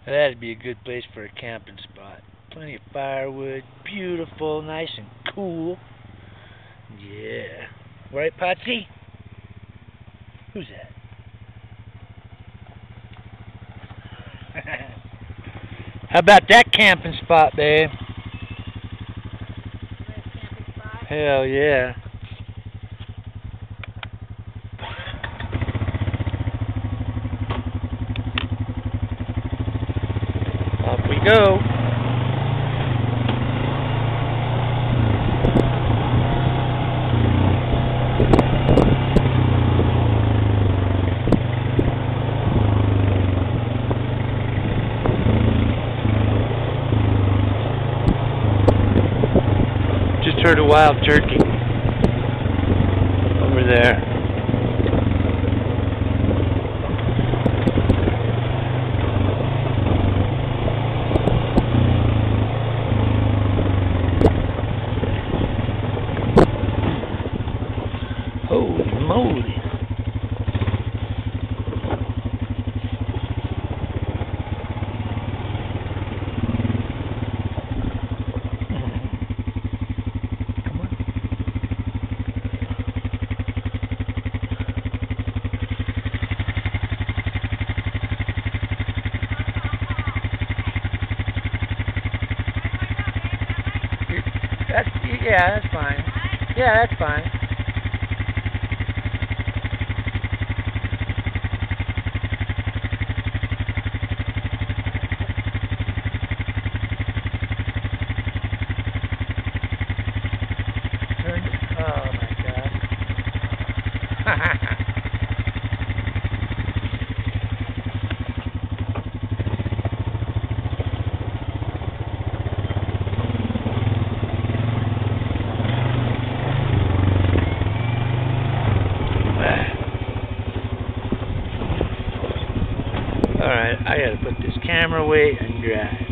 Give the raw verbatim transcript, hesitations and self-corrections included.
That'd be a good place for a camping spot. Plenty of firewood, beautiful, nice and cool. Yeah. Right, Patsy? Who's that? How about that camping spot, babe? Camping spot? Hell yeah. Off we go. Just heard a wild turkey over there. Holy moly. That's, yeah, that's fine. Yeah, that's fine. Oh my God. Alright, I gotta put this camera away and drive.